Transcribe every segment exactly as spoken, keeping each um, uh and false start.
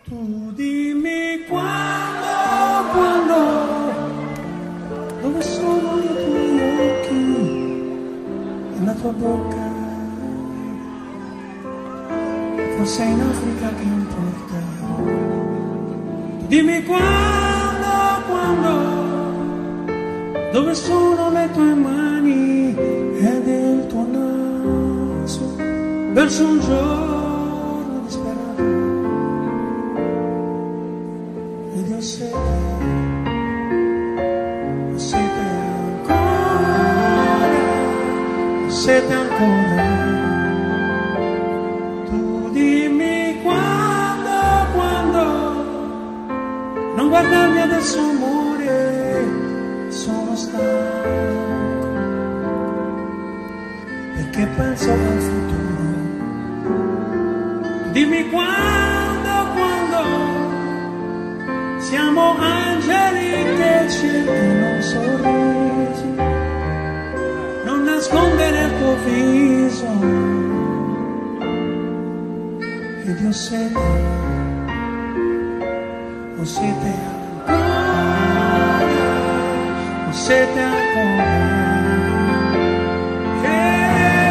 Tu dimmi quando, quando, dove sono i tuoi occhi e la tua bocca? Forse in Africa che importa. Dimmi quando, quando, dove sono le tue mani ed il tuo naso verso un giorno disperato. Ed io sete, ho sete ancora, ho sete ancora. Tu dimmi quando, quando, non guardarmi adesso amore, sono stanco, perché penso al futuro. Dimmi quando, quando, siamo angeli che cercano sorrisi, non nascondere il tuo viso. Ed io sete, ho sete ancora, ho sete ancora. E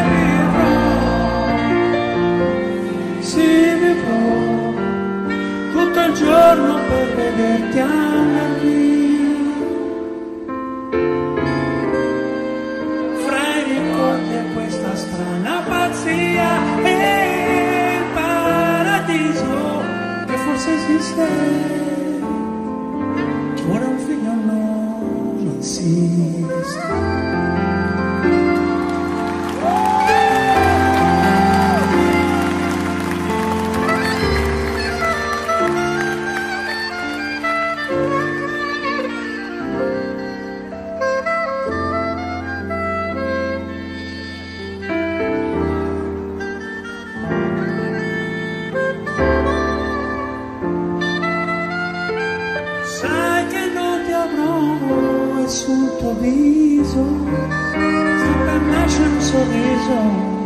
vivrò, sì vivrò, tutto il giorno per vederti andar via. Fra i ricordi e questa strana pazzia e il paradiso che forse esiste, che ora un figlio non insiste. Sul tuo viso sta per nascere un sorriso.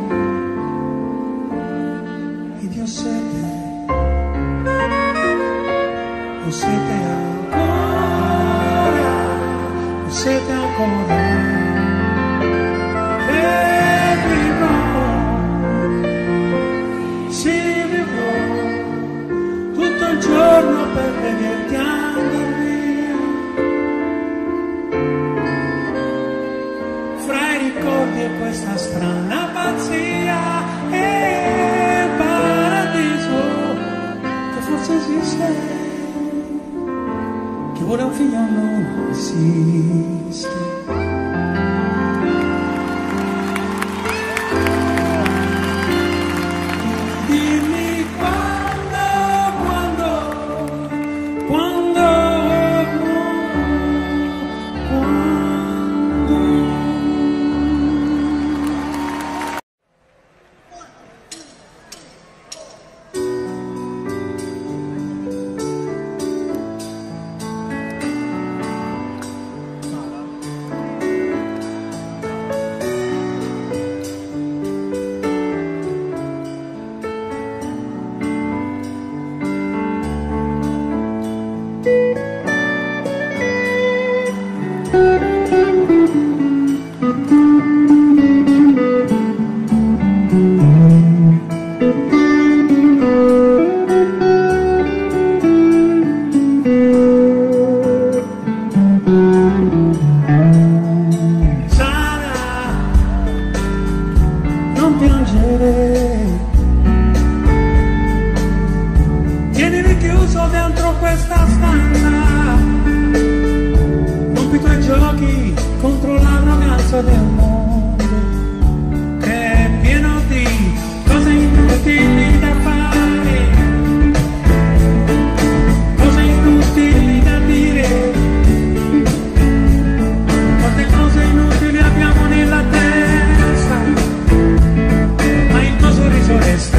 Ed io sete, ho sete ancora, ho sete ancora. E vivrò, sì vivrò, tutto il giorno per vederti andar via. Ricordi questa strana pazzia e il paradiso che forse esiste, che vuole un figlio non esiste. Dimmi quando, quando, quando, tienimi chiuso dentro questa stanza, rompi i tuoi giochi contro l'arroganza del mondo, che è pieno di cose inutili da fare, cose inutili da dire, quante cose inutili abbiamo nella testa, ma il tuo sorriso resta.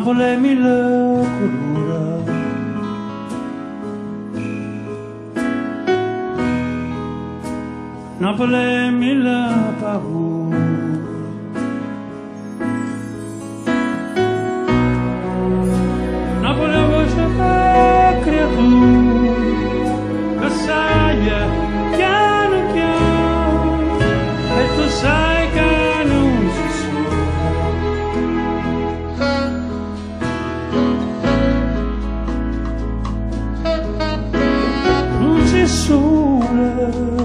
Napoli mille colori, Napoli mille paure, Napoli è voce da creatura che sai piano piano e tu sai che non si sola, non si sola.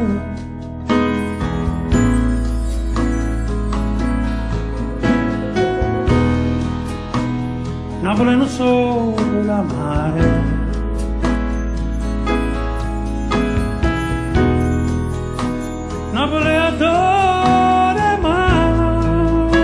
Napoli non solo la mare, Napoli adora mare,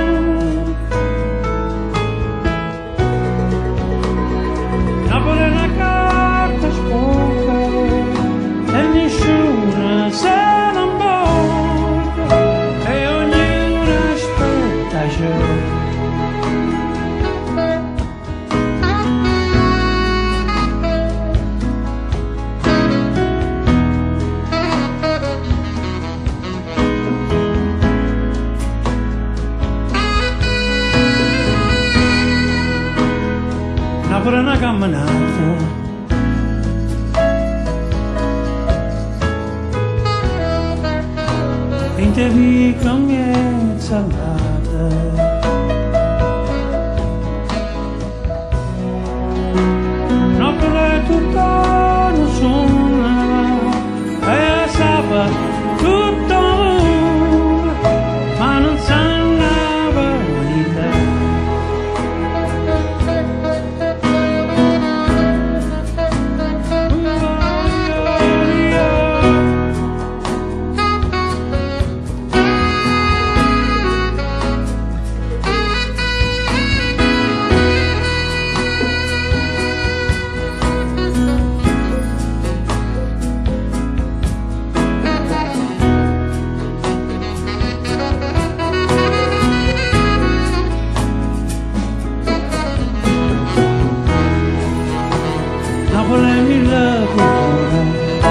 Napoli è una carta sporca e nessuno se ne importa e ognuno aspetta già. Napoli è una camminata, in te vi comienza nata, Napoli è tutta non suona, e sa tutto l'ora, ma non sa la verità. Napoli è mille colori,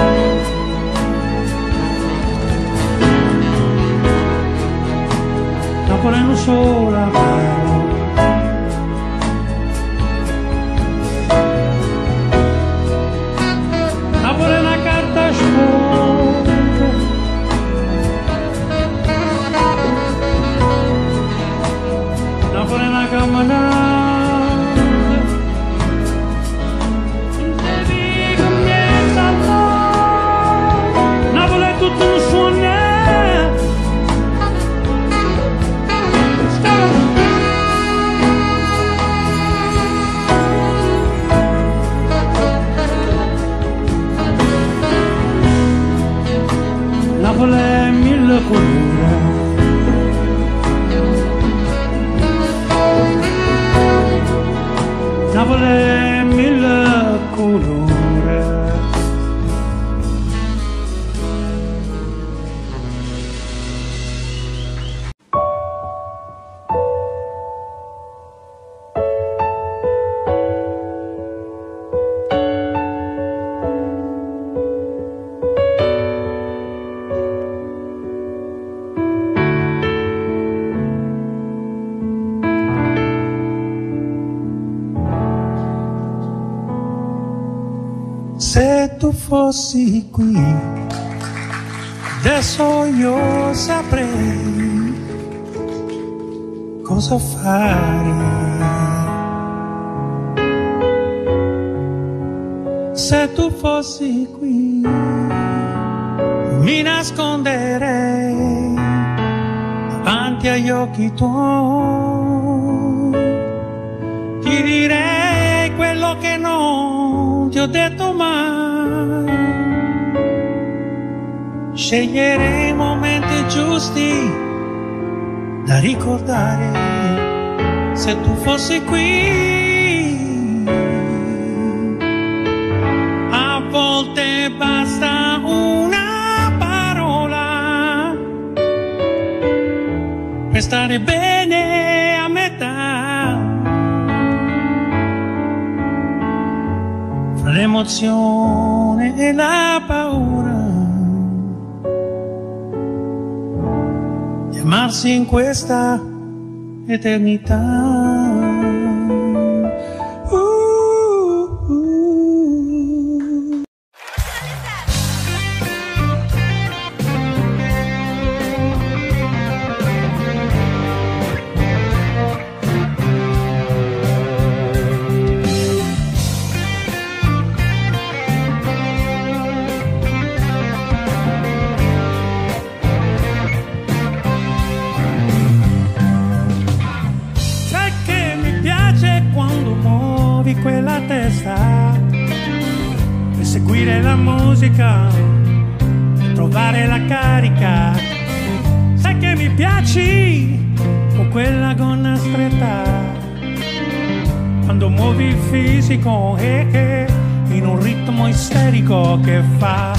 Napoli non solo amaro, Napoli è una carta sporca, Napoli è una camminata. Tutto non suona, Napoli è mille colori, Napoli è mille colori. Se tu fossi qui, adesso io saprei cosa fare. Se tu fossi qui, mi nasconderei davanti agli occhi tuoi. Ti direi quello che non ti ho detto mai. Sceglierei i momenti giusti da ricordare. Se tu fossi qui, a volte basta una parola per stare bene a metà. l'emozione e la paura di amarsi in questa eternità. Quella testa per seguire la musica, trovare la carica. Sai che mi piaci con quella gonna stretta, quando muovi il fisico eh, eh, in un ritmo isterico che fa.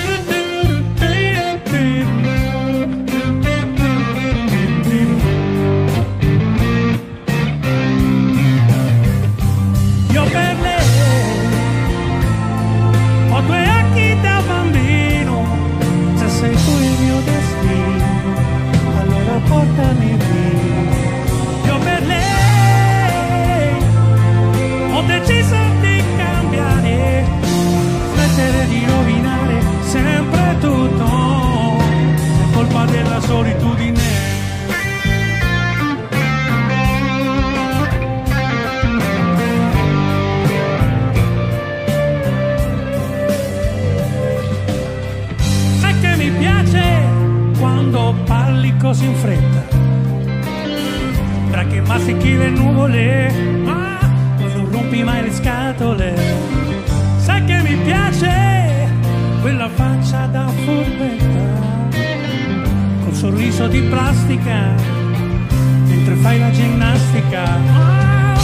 Portami via, io per lei ho deciso di cambiare, smettere di rovinare sempre tutto, è colpa della solitudine. Sai che mi piace quando parli così in fretta, tra che masticchi le nuvole, ma non rompi mai le scatole. Sai che mi piace quella faccia da furbetta, col sorriso di plastica, mentre fai la ginnastica.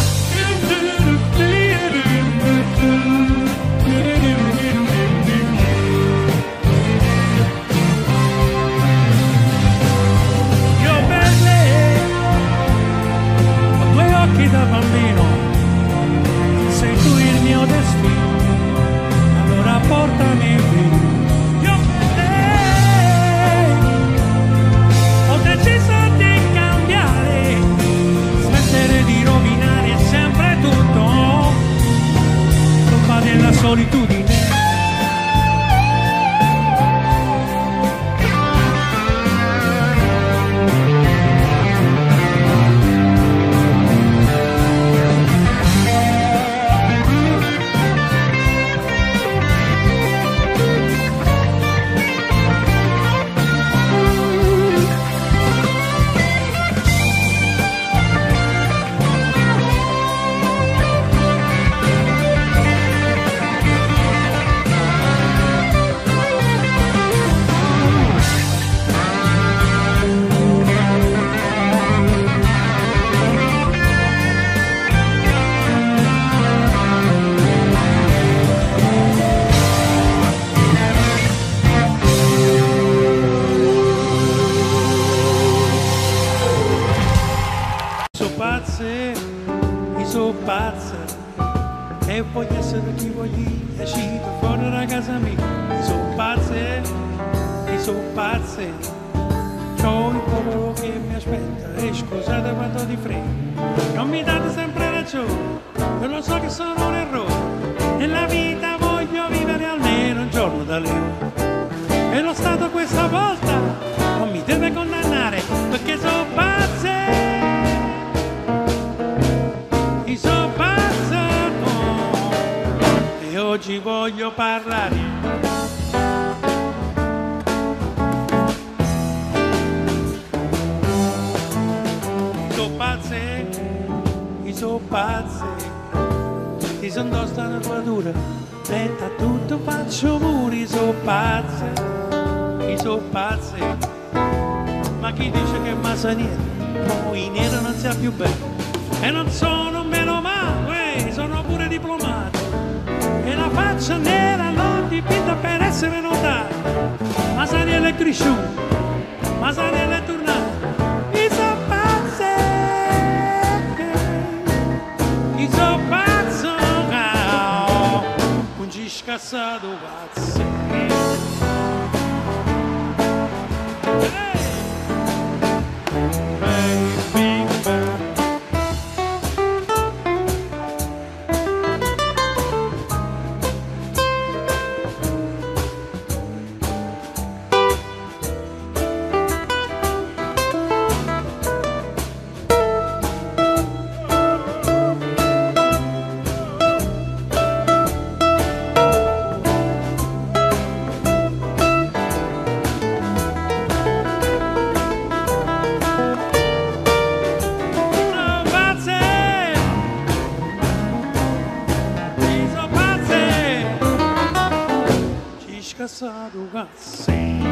Da bambino sei tu il mio destino, allora portami via. Io per lei ho deciso di cambiare, smettere di rovinare sempre tutto, colpa della solitudine. E voglio essere chi voglio, esci fuori da casa mia. I sono pazze, i sono pazze. C'ho il povero che mi aspetta e scusate quanto di frega. Non mi date sempre ragione, io lo so che sono un errore. Nella vita voglio vivere almeno un giorno da leone. E lo Stato questa volta non mi deve condannare perché sono pazze. I sono pazze. Oggi voglio parlare so pazze, i so pazze ti son dosta una dura metta tutto faccio muri so pazze, i so pazze ma chi dice che massa niente poi nero non sia più bello e non sono meno male, sono pure diplomato. E la faccia nera l'ho dipinta per essere notata. Masaniello è cresciuto, Masaniello è tornato. I so pazze, i so pazzo, un cassato pazzo. Cassato cazzo.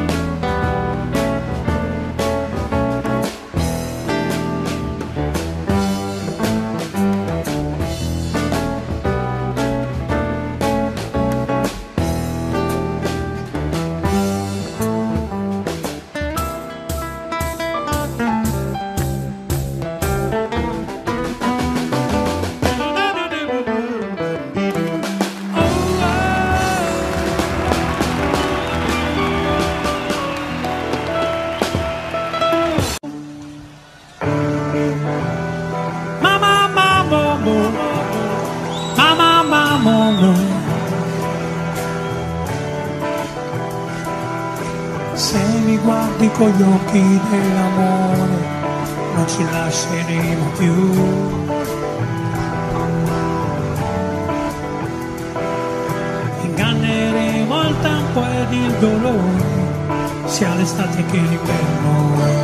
Se mi guardi con gli occhi dell'amore non ci lasceremo più. Inganneremo il tempo ed il dolore, sia l'estate che l'inverno.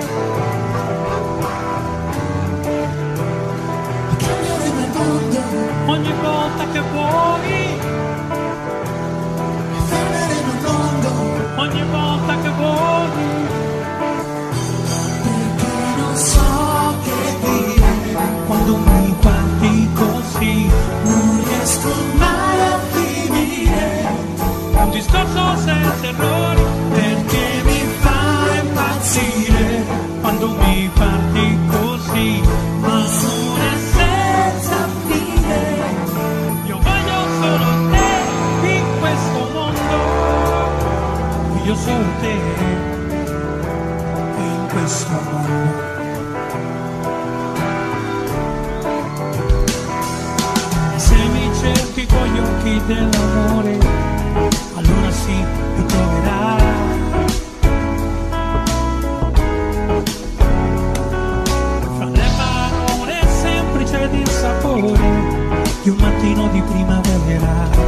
Ogni volta che vuoi, fermeremo il mondo. Ogni volta che vuoi, perché non so che dire. Quando mi guardi così, non riesco mai a finire. Un discorso senza errori, perché mi fa impazzire. Quando mi guardi così, ma non è senza fine. Io voglio solo te in questo mondo. Io solo te in questo mondo. Se mi cerchi con gli occhi dell'amore, allora sì, mi troverai. Fra le parole semplici ed il sapore di un mattino di primavera.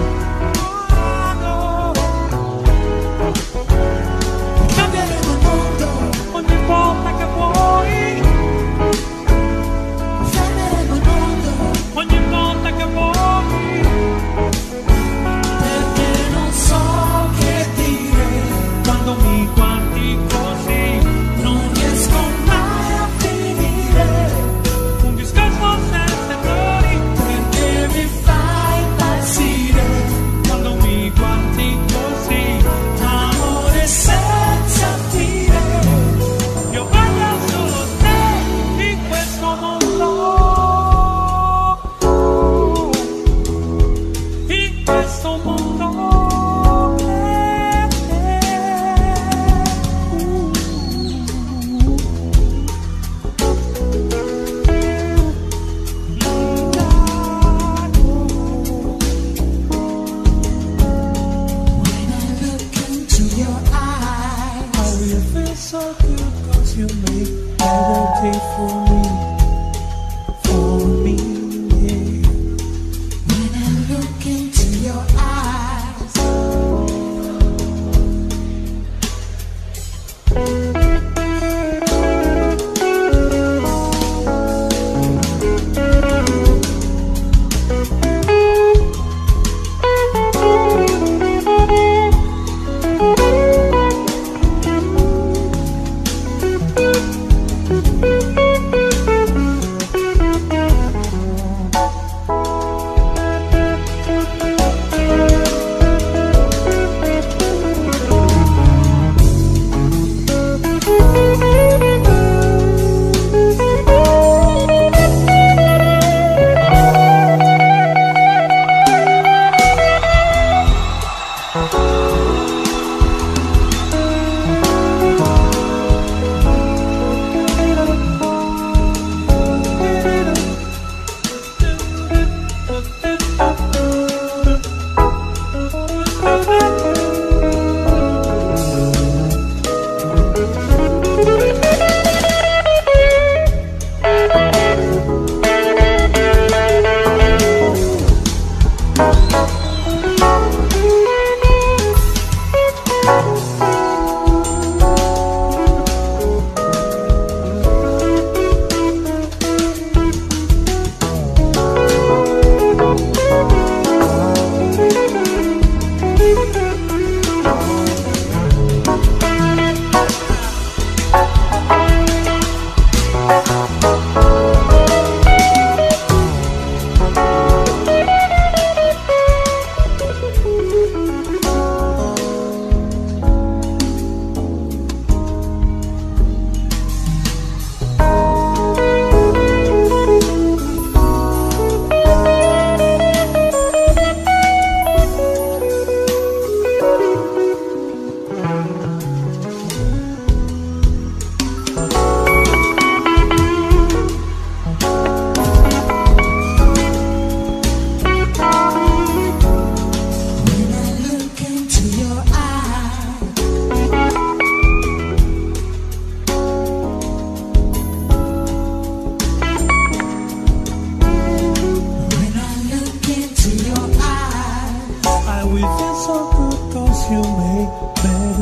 When I look into your eyes,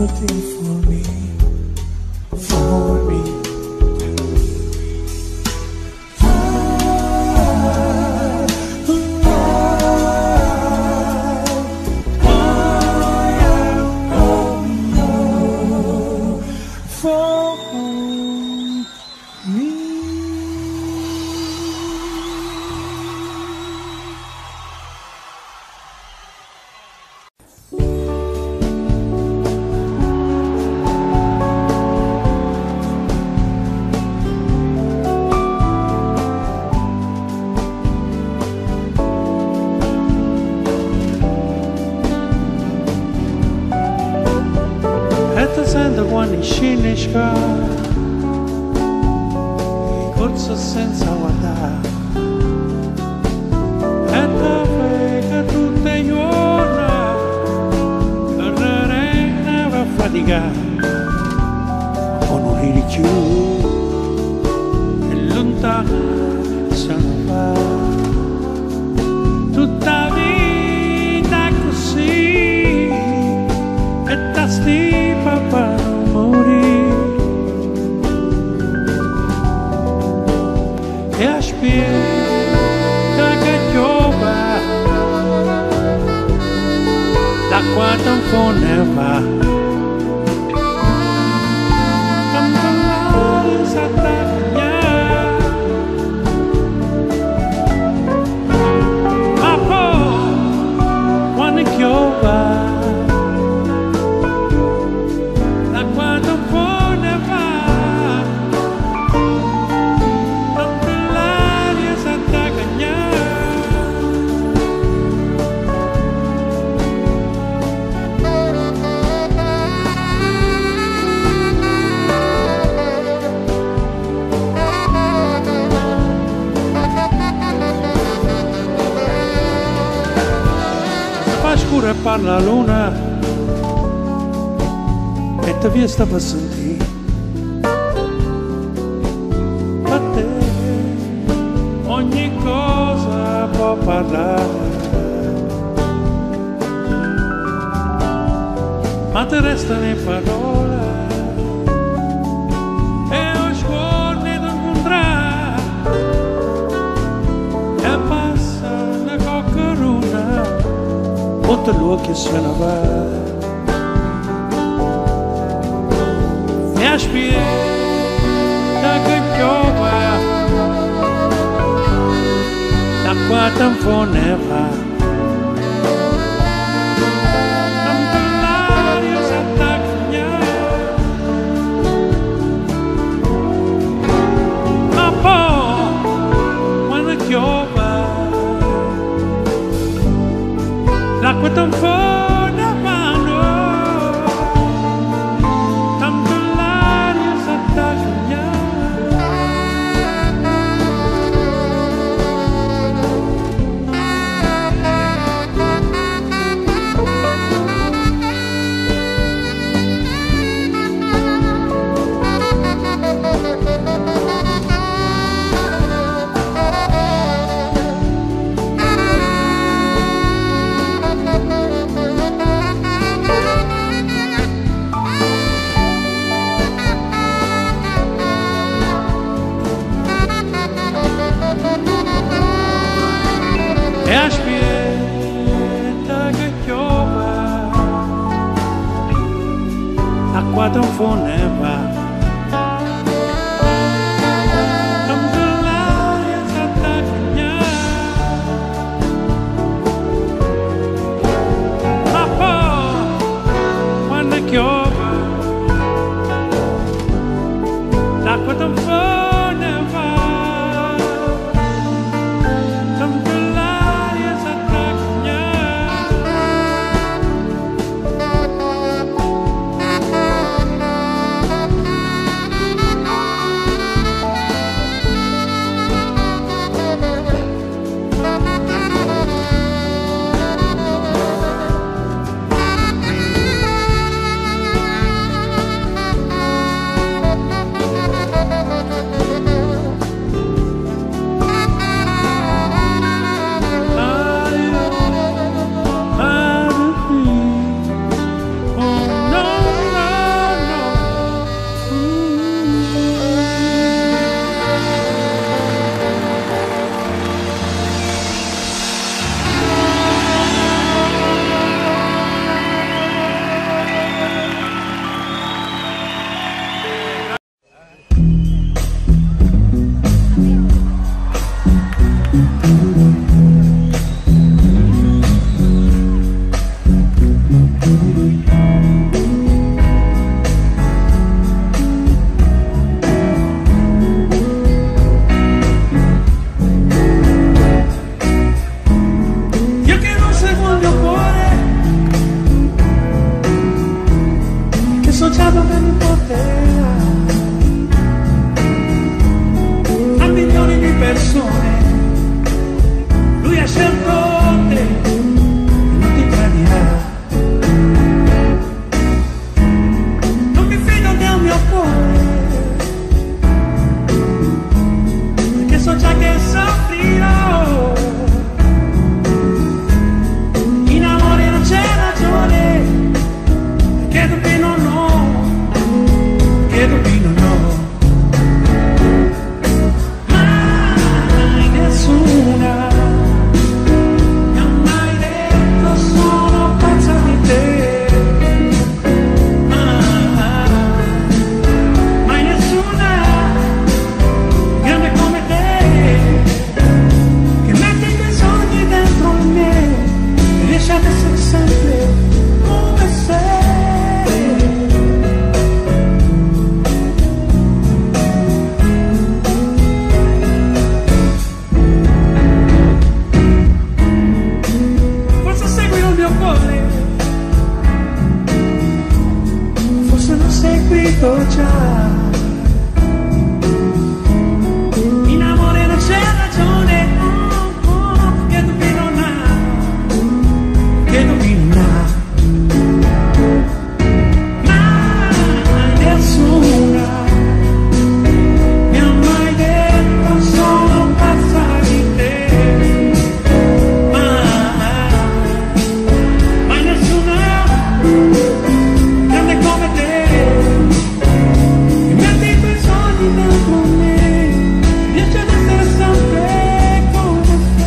waiting for me, for me. Sento quando scende sca corso senza guardare e da frega tutte le giorni correre va a faticare con un ridi più e lontano se ne va tutta vita così e da sti papà non morì e aspetta che piova da quanto un po' ne va tanto l'aria si attaglia ma poi quando piova scura parla la luna e te via sta per sentire per te ogni cosa può parlare ma te restano le parole e ho sguardo non incontrare e passa una coccaruna tutte le che se ne va e aspetta che piova da qua tempo ne va tanto l'aria si attaglia ma poi quando piova l'acqua tampona mano tanto l'aria si attaglia e aspetta che piova l'acqua tanto ne va tanto l'aria si attaglia ma poi quando piova l'acqua tanto ne va visto già. In amore non c'è ragione, oh, oh, che dubbi non ha, che dubbi non ha. Ma nessuna mi ha mai detto sono pazza di te. Ma, ma nessuna grande come te mi metti quei sogni dentro me, riesci ad essere sempre come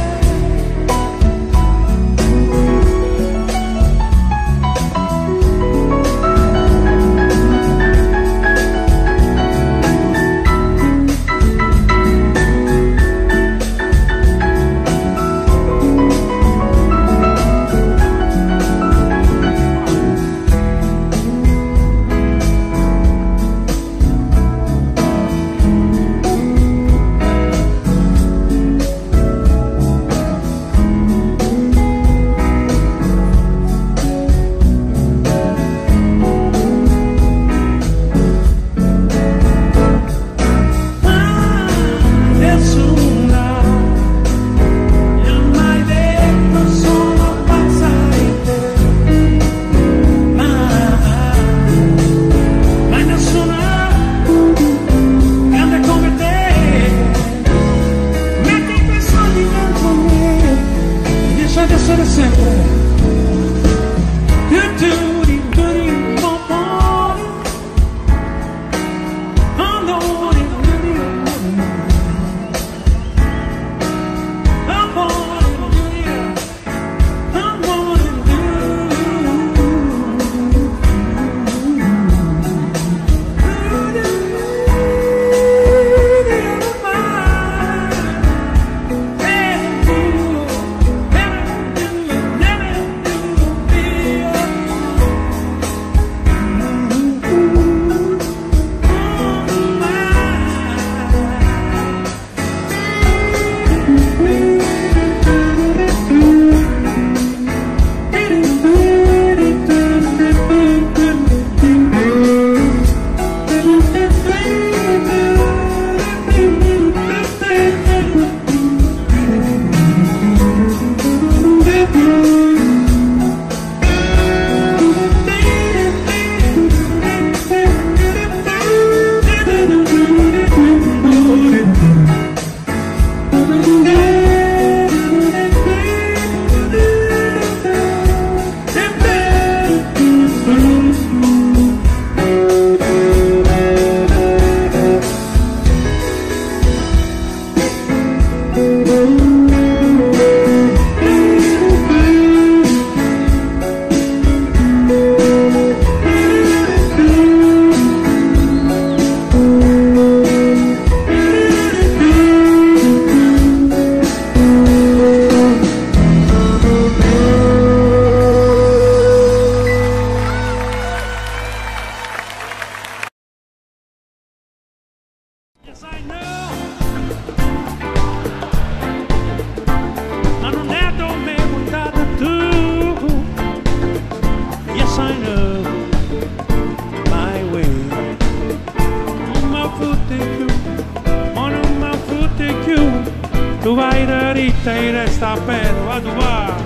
tu vai dritta e resta aperto, a tu va,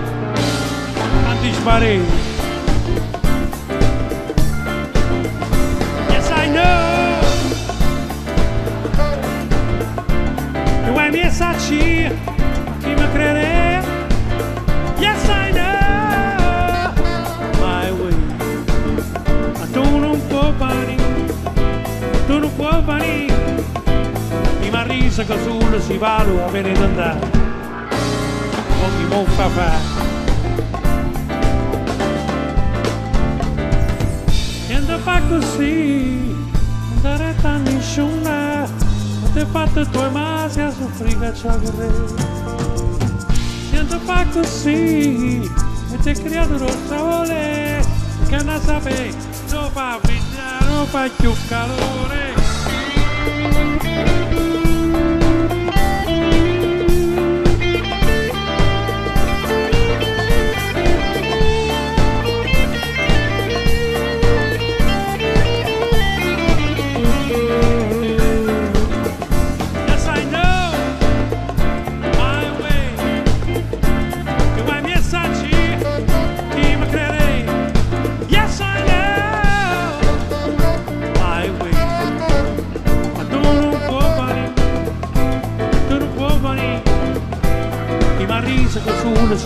tanti spariti. Yes, I know. Tu vuoi mi sacci, chi mi crede? Yes, I know. My way. Ma tu non puoi venire, tu non puoi venire. Ma risa che solo si valuta per andare con chi non fa fare niente fa così non dare a nessuna non ti hai fatto tue masi a soffrire ciò che niente fa così e ti hai creato lo sole che non sapevi non fa brillare non fa più calore.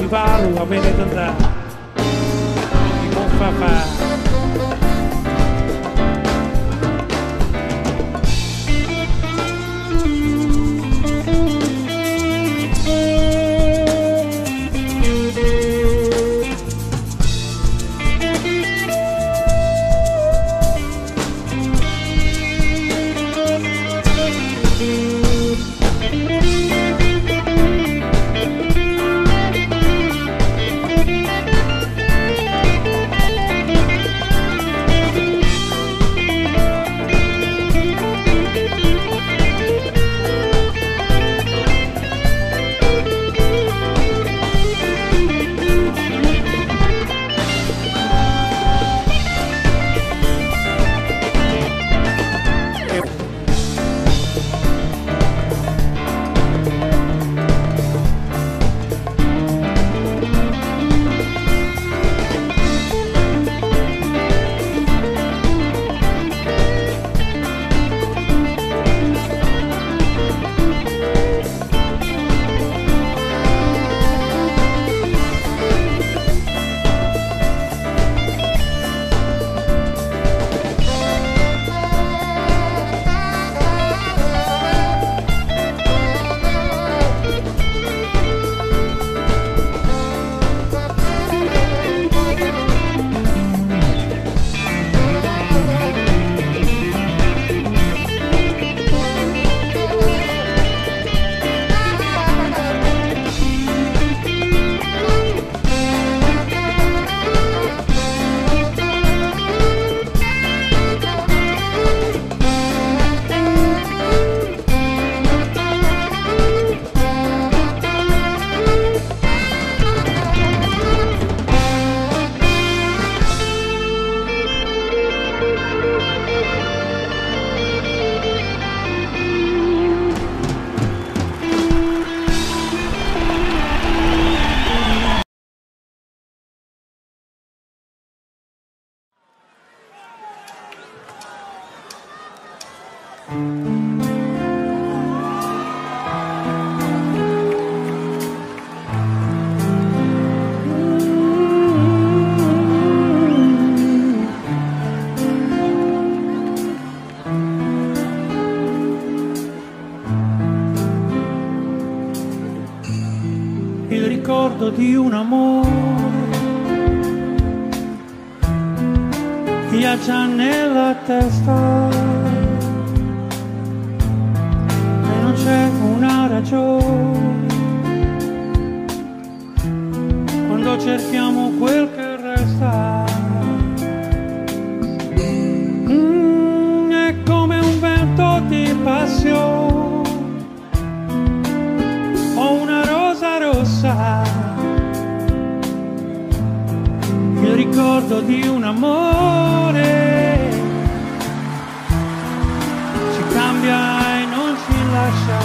mi parlo, a bene andare, non mi può far fare. Il ricordo di un amore viaggia nella testa e non c'è una ragione quando cerchiamo quel che resta. Mm, è come un vento di passione o una rosa rossa, il ricordo di un amore ci cambia e non ci lascia.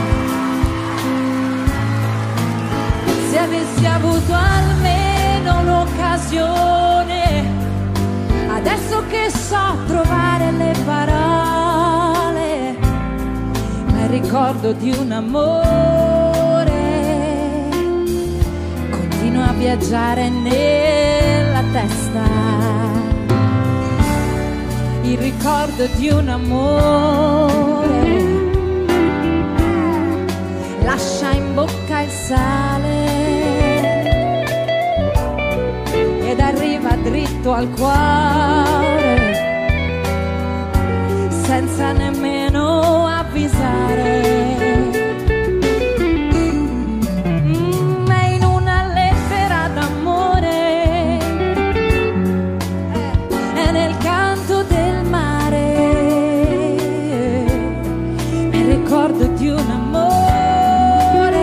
Se avessi avuto almeno l'occasione, adesso che so trovare le parole, ma il ricordo di un amore continua a viaggiare nella testa. Il ricordo di un amore lascia in bocca il sale ed arriva dritto al cuore senza nemmeno avvisare. Mm, è in una lettera d'amore, è nel canto del mare, è il ricordo di un amore,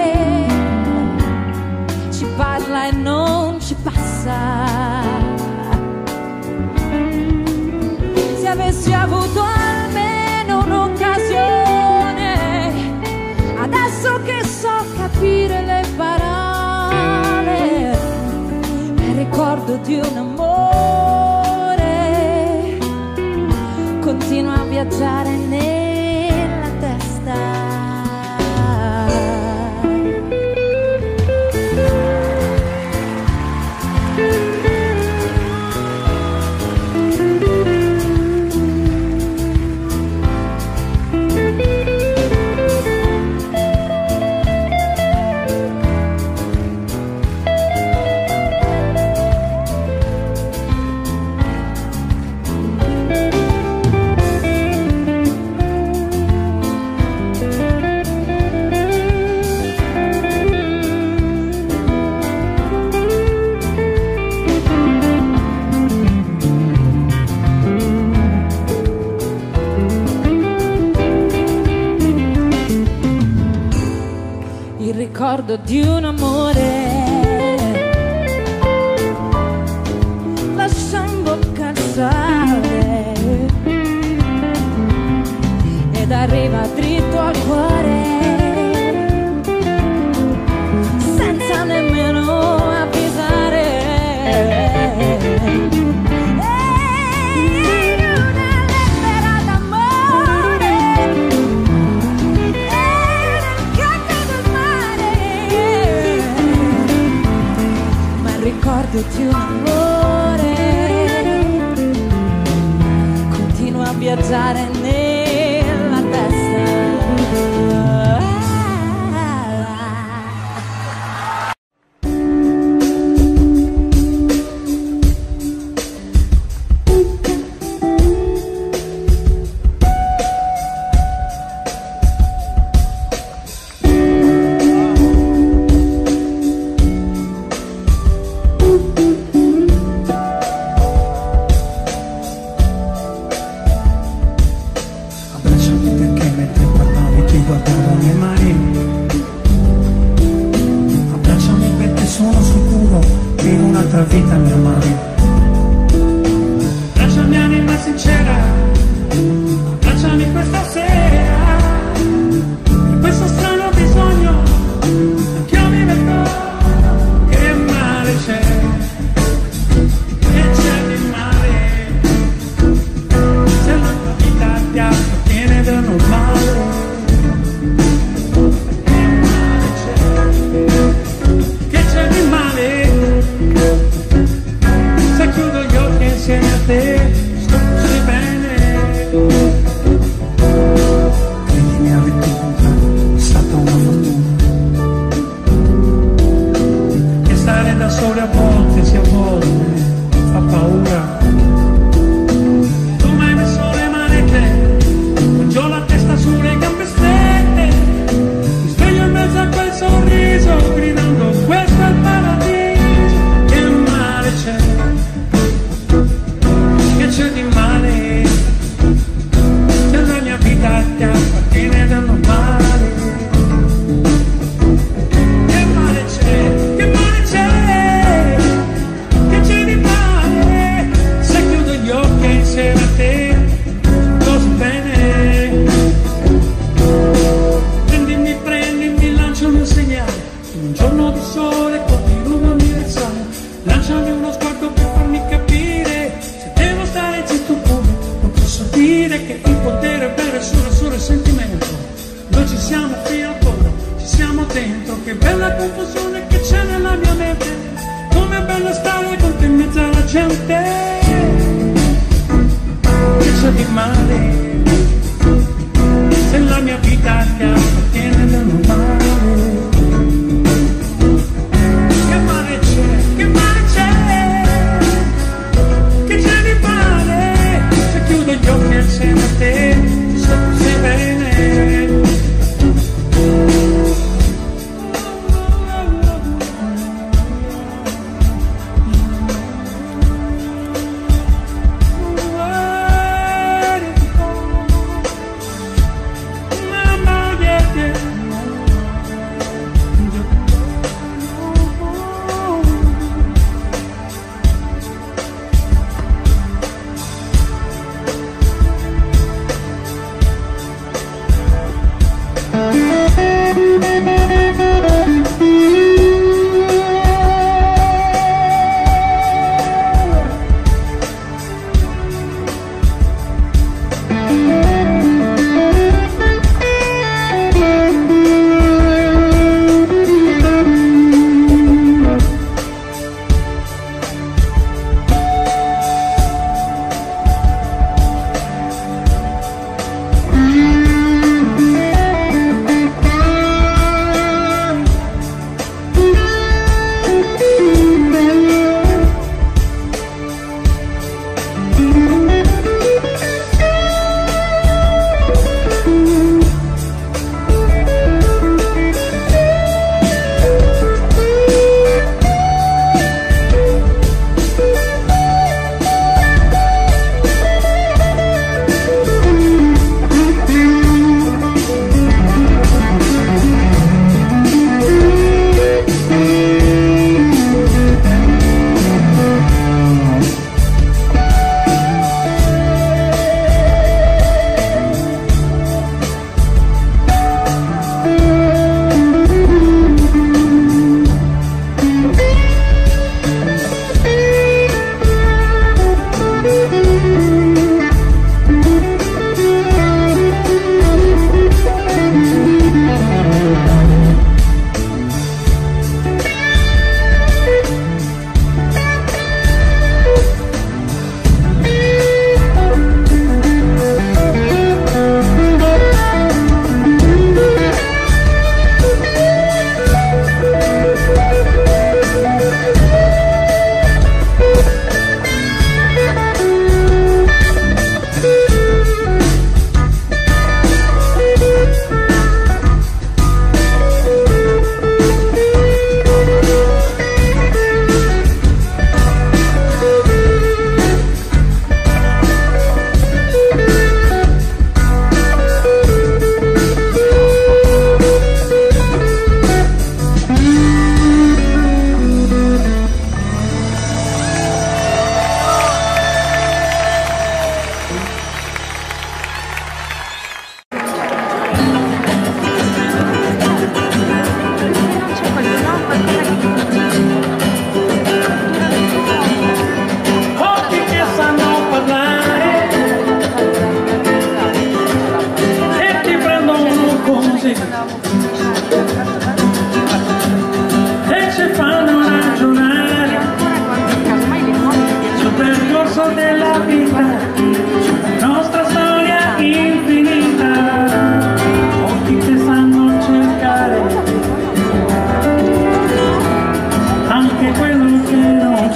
ci parla e non ci passa. Se avessi avuto almeno un'occasione, adesso che so capire le parole, il ricordo di un amore continua a viaggiare nella testa. ricordo di un amore, lascia in bocca il sale ed arriva dritto al cuore senza nemmeno avvisare. Ricordo di un amore, continua a viaggiare nella testa.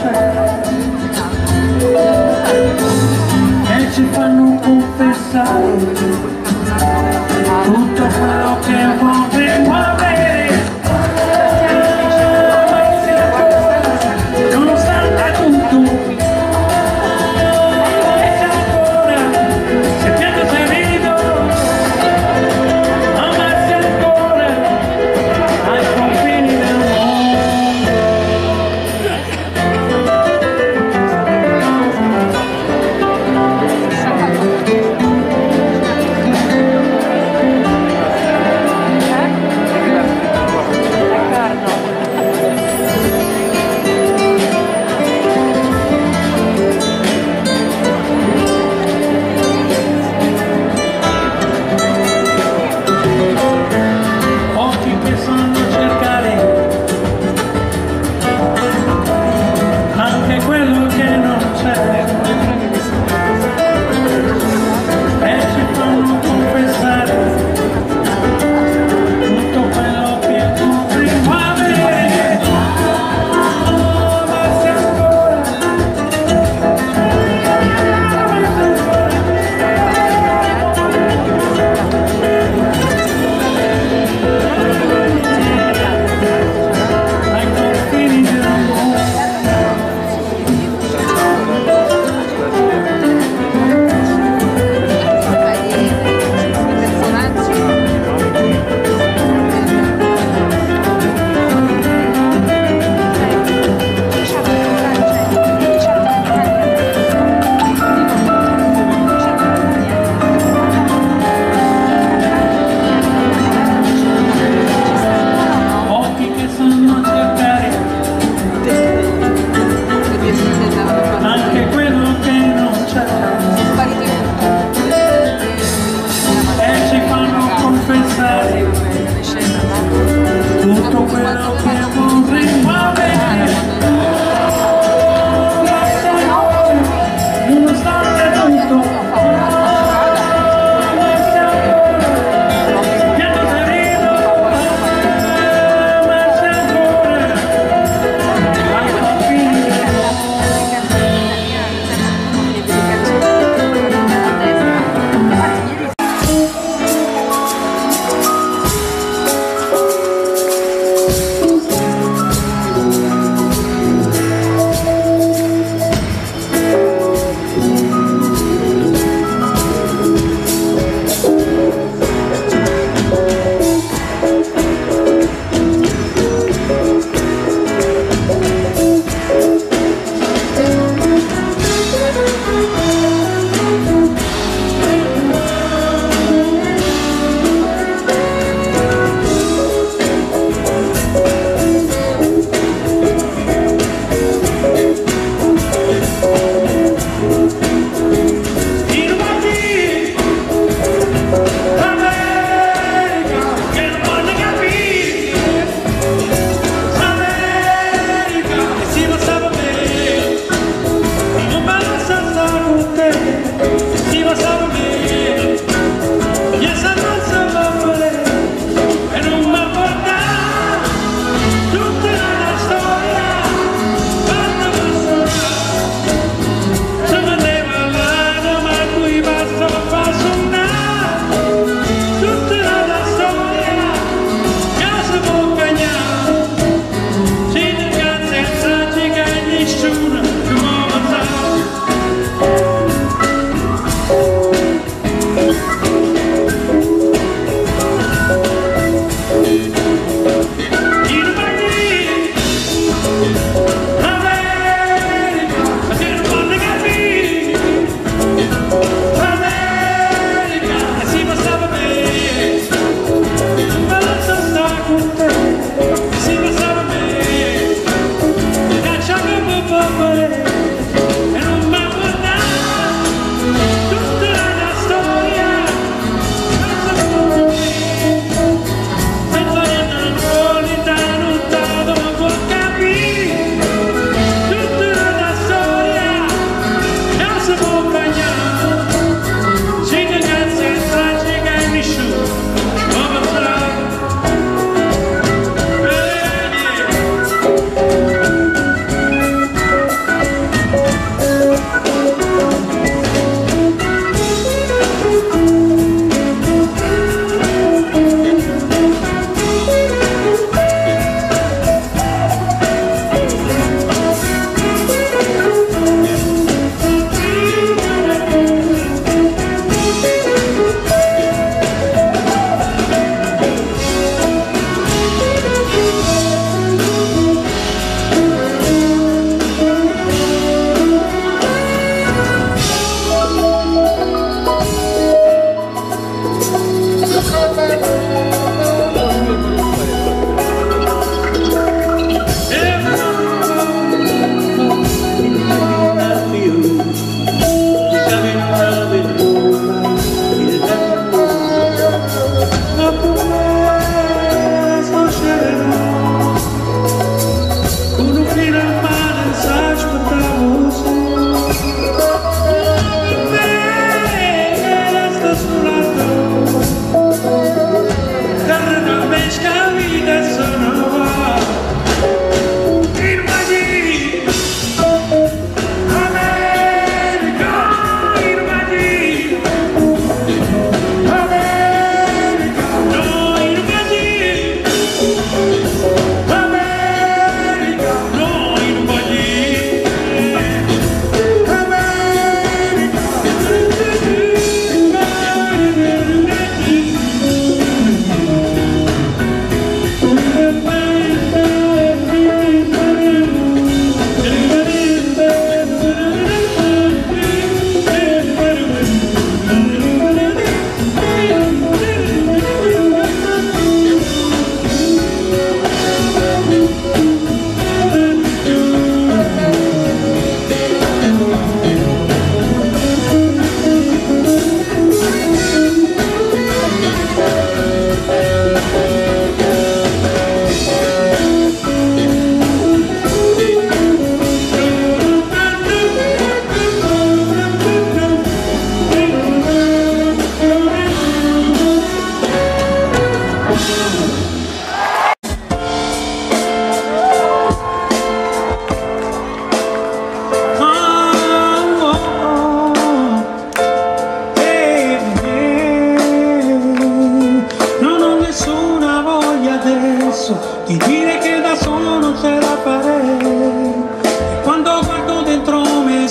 e ci fanno confessare tutto quello che vorremmo avere, nonostante tutto. E se ancora, se piango se rido, amarsi ancora ai confini del mondo.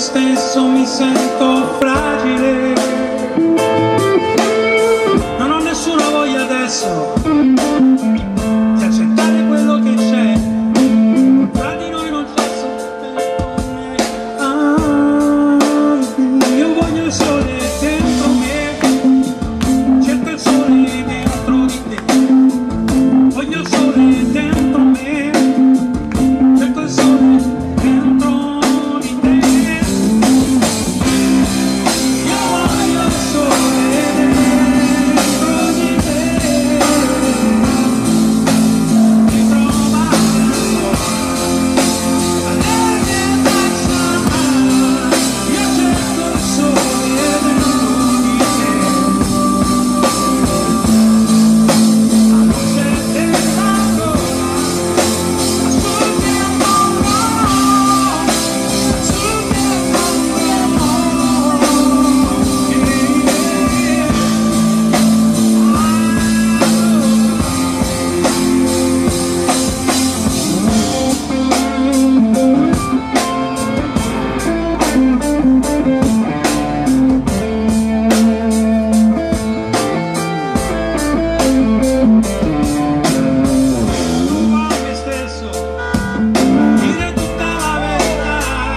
stesso mi sento fragile, non ho nessuna voglia adesso di accettare quello che c'è, tra di noi non c'è soltanto me. Ah, io voglio il sole dentro me, cerco il sole dentro di te, voglio il sole dentro me, cerco il sole dentro di te. Io voglio il sole dentro di te, ritrovare alle mie braccia, io cerco il sole dentro di te, la luce dell'aurora, sul mio mondo, sul mio mondo, a me stesso, dire tutta la verità,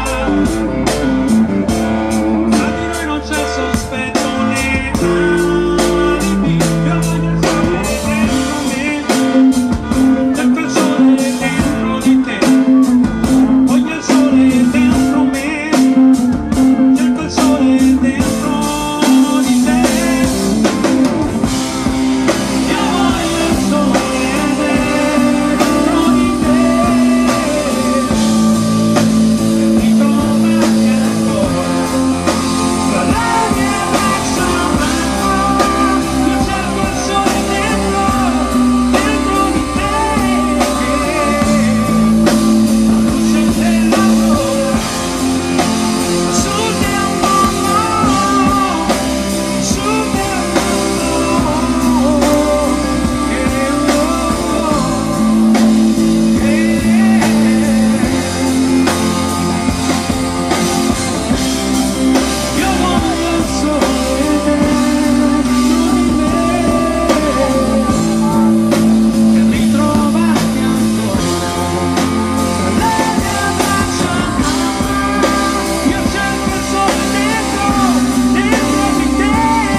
tra di noi non c'è sospetto né alibi, io voglio il sole dentro me, cerco il sole dentro di te, voglio il sole dentro me, cerco il sole dentro di te, io voglio il sole dentro di te, ritrovarti ancora tra le mie braccia, io cerco il sole dentro, dentro di te, la luce dell'aurora, sul mio mondo, sul mio mondo, io voglio il sole dentro di me, per ritrovarti ancora tra le mie braccia, io cerco il sole dentro, dentro di te,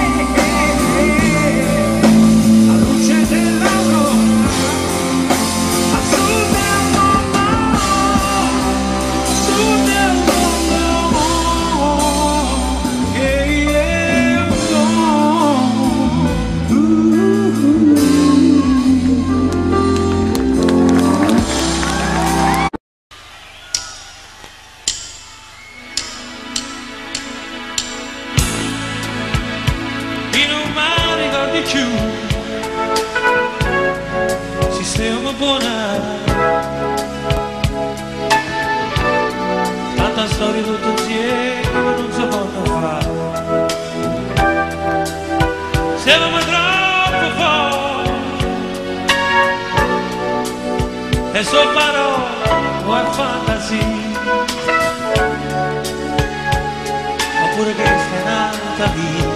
la luce dell'aurora, sul mio mondo, sul mio mondo, yeah, yeah, oh. In un mare ricordi più, sistema buona, tanta storia tutto insieme non si può fare, siamo troppo forti, e so parole o è fantasia, oppure che sta nata via.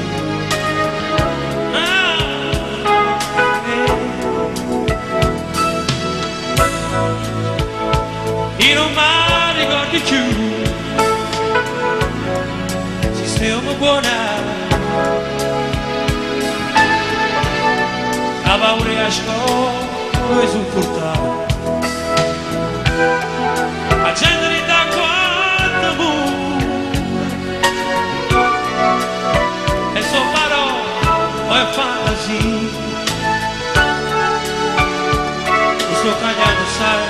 Io non mi ricordi più, sistema buona, la paura a scuola sul portale, la gente di da quanto muore, e so parole o è fantasia, lo sto cagliando sai.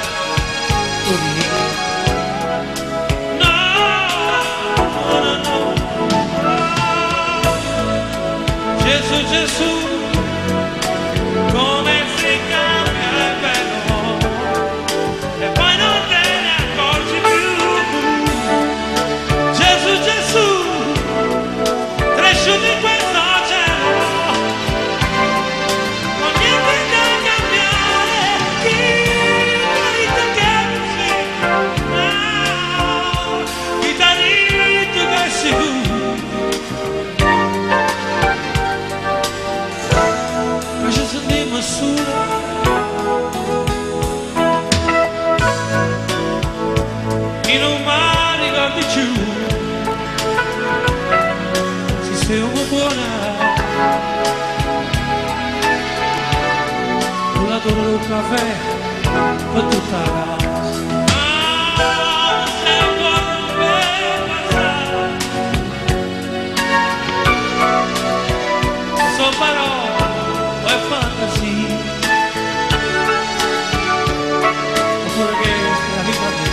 No, no, no, Gesù, Gesù, come si cambia il bello, e poi non te ne accorgi più. Gesù, Gesù, cresciuto in questo cielo, non niente da cambiare, chi marito che si, ah, chi un caffè per tutta la casa. Ah, se ancora non per passare, sono parole o è fantasia, oppure che è la vita mia.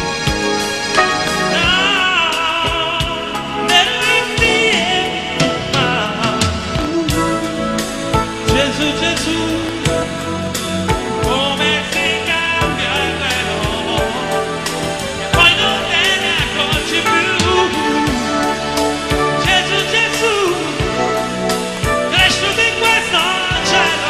Gesù, Gesù, come si cambia il velo, e poi non te ne accorgi più. Gesù, Gesù, cresciuto in questo cielo,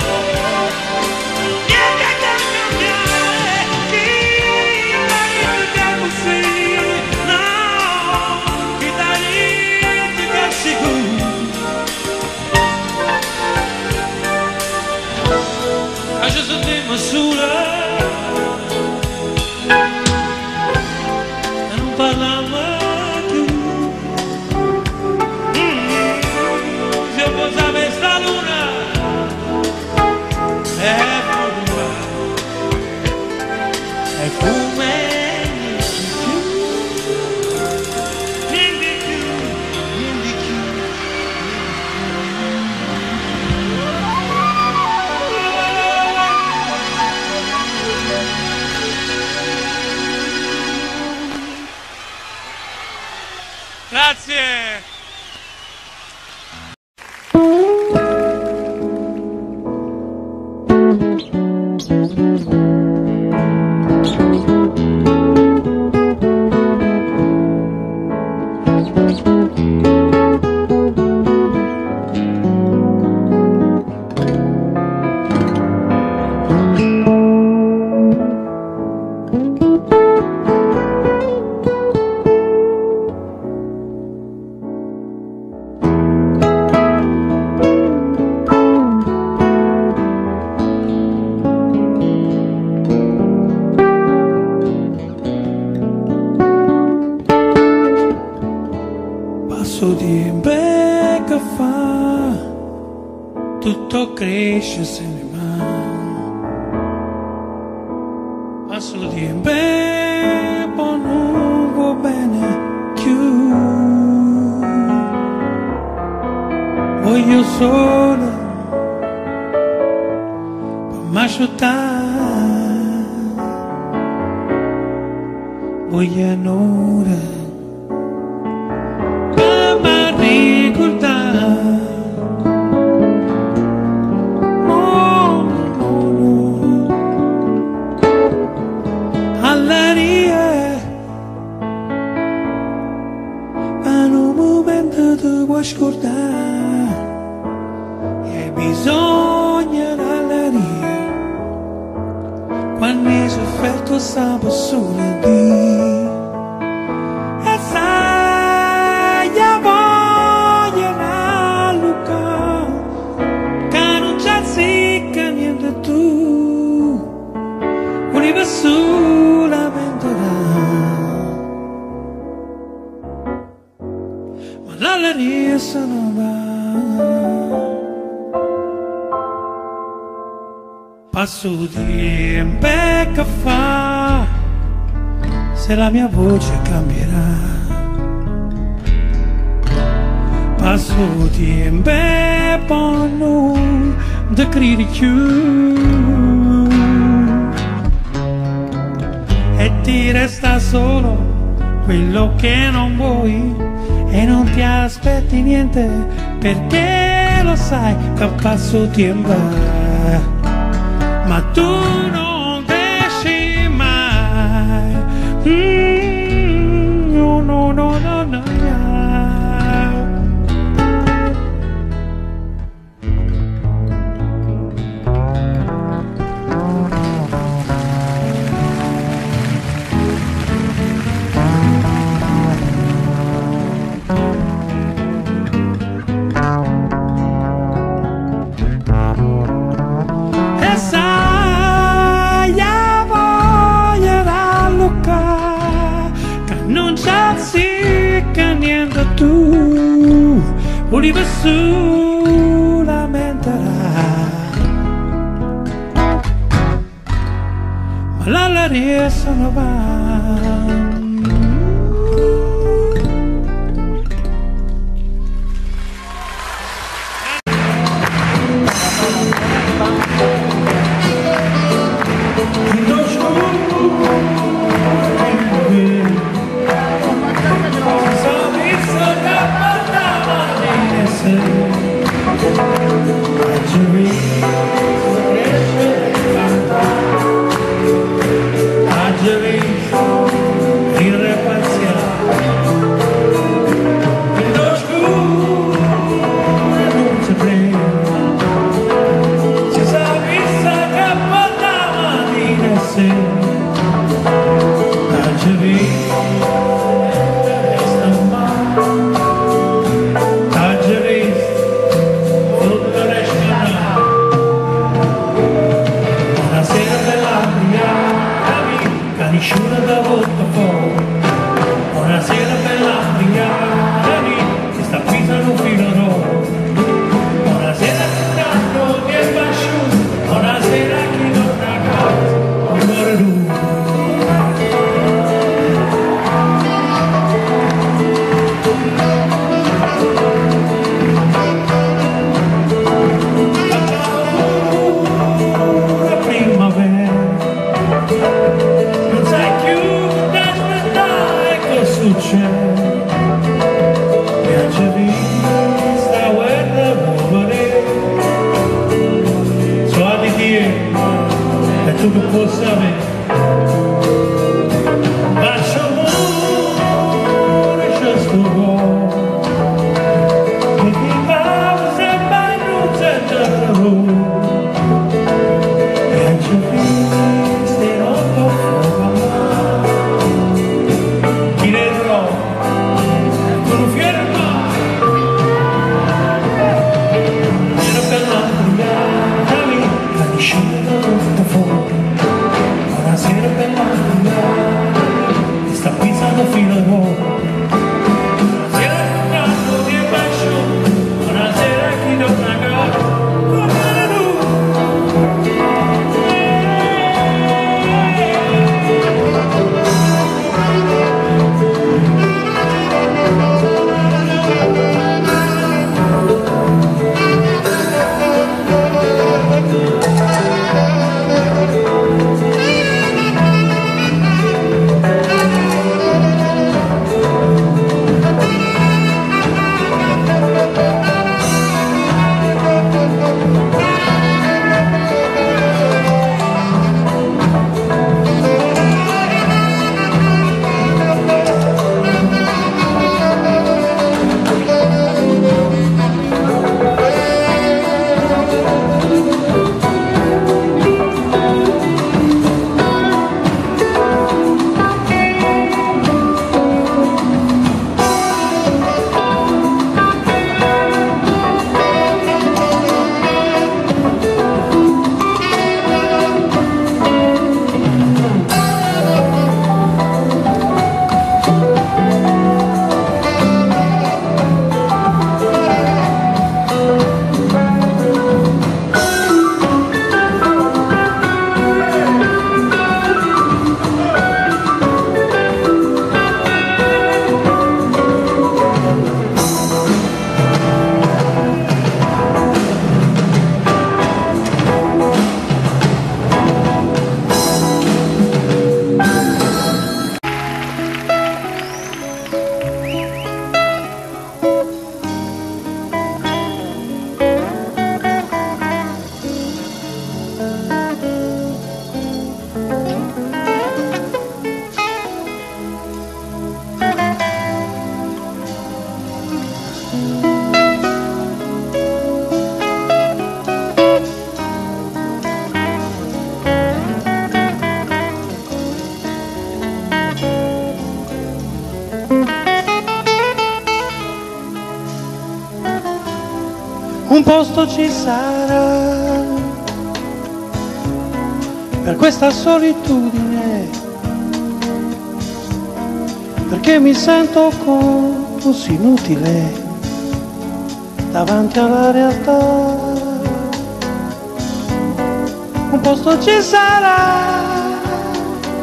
niente da cambiare, chi l'aiuta così, no, chi l'aiuta sicuro. A Gesù di Masura e non parlava più. Mm, se io posava sta luna e fuma e fume niente più, niente più. Grazie. Passo tempo che fa, tutto cresce se ne va. Passo tempo poi non va bene più. Voglio solo per m'asciuttare, voglio un'ora ricordare. No, no, no, all'aria in un momento ti puoi scordare e hai bisogno dell'aria quando hai sofferto sta persona di. Solamente ma l'alleria se ne va. Passo tempo che fa se la mia voce cambierà. Passo tempo e poi non ti credi più. E ti resta solo quello che non vuoi e non ti aspetti niente perché lo sai che passo tempo ma tu non esci mai. Mm, no, no, no, no, no, no. Tu volevi solamente Maria sono va. un posto ci sarà per questa solitudine, perché mi sento così inutile davanti alla realtà. Un posto ci sarà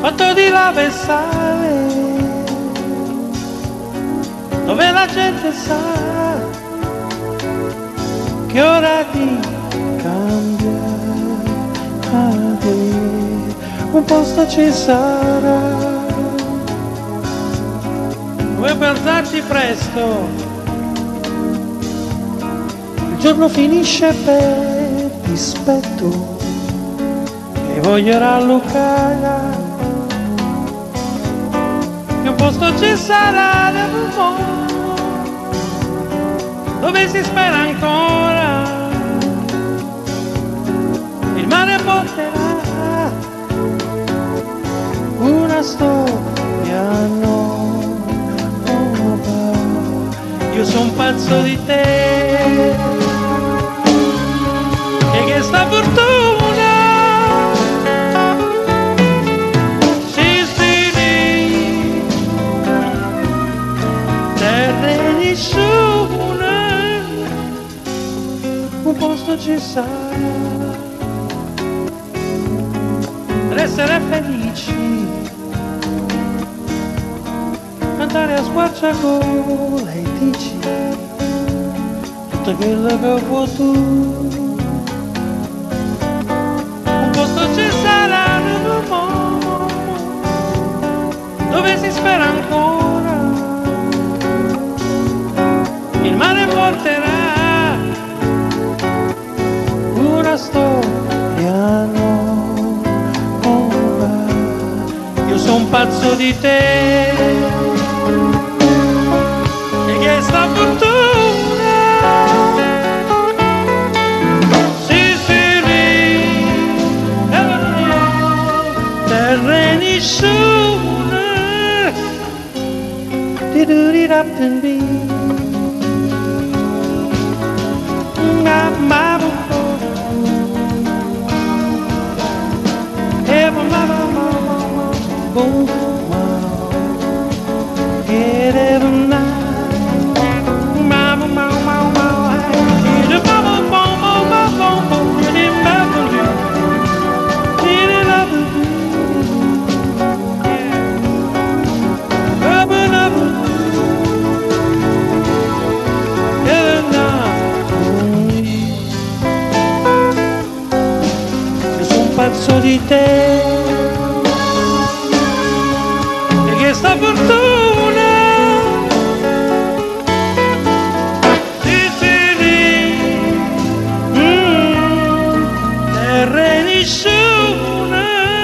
fatto di lava e sale, dove la gente sa che ora ti cambia, un posto ci sarà, vuoi guardarti presto, il giorno finisce per dispetto e voglio rallucare, che un posto ci sarà nel mondo dove si spera ancora, il mare porterà una storia nuova, io son pazzo di te e che sta fortuna si stili terre nessuna, un posto ci sarà per essere felici, cantare a squarciagola e dici tutto quello che vuoi tu, un posto ci sarà nel mondo dove si spera ancora, il mare porterà una storia nuova, io son pazzo di te e che sta fortuna si serve terre nessuna di duri rap and be ma ma boom, wow. Get every night, mama, mama, mama, get a mama, mama, mama, mama, get it back on you, get it up with you, yeah. Up and up, get it now. Io son pazzo di te. Questa fortuna Sicily, mm, terre nessuna.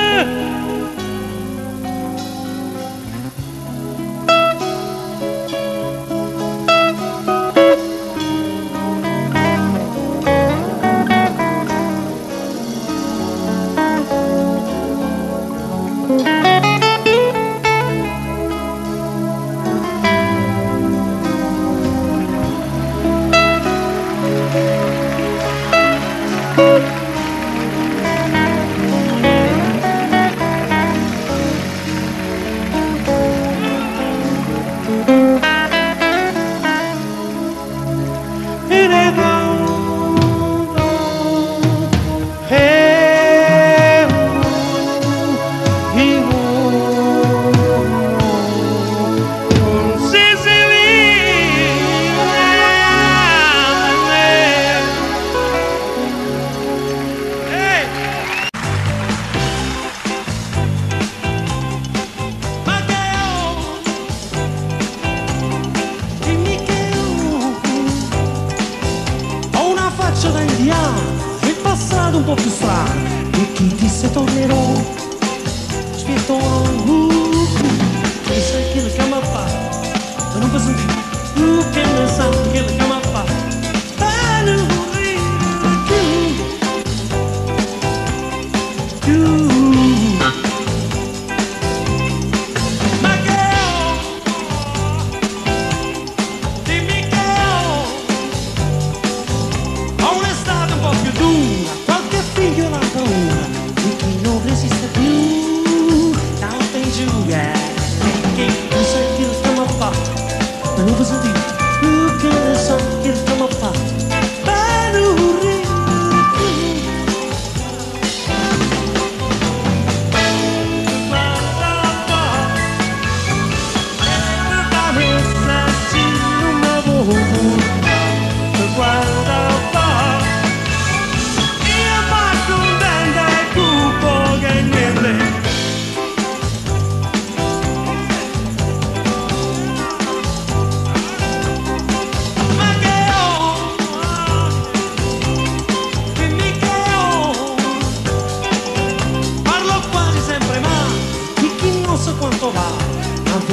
Un po' più strano e chi disse tornerò aspetto uh, che sai che le chiama fa non posso dire uh, che ne sa che le chiama fa ma che ho dimmi che ho ho un'estate un po' più dura, figlio la paura di chi non resiste più, non tem giuga, che non sai che lo stiamo a fare, non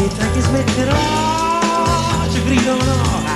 Aspetta che smetterò, ci grido no,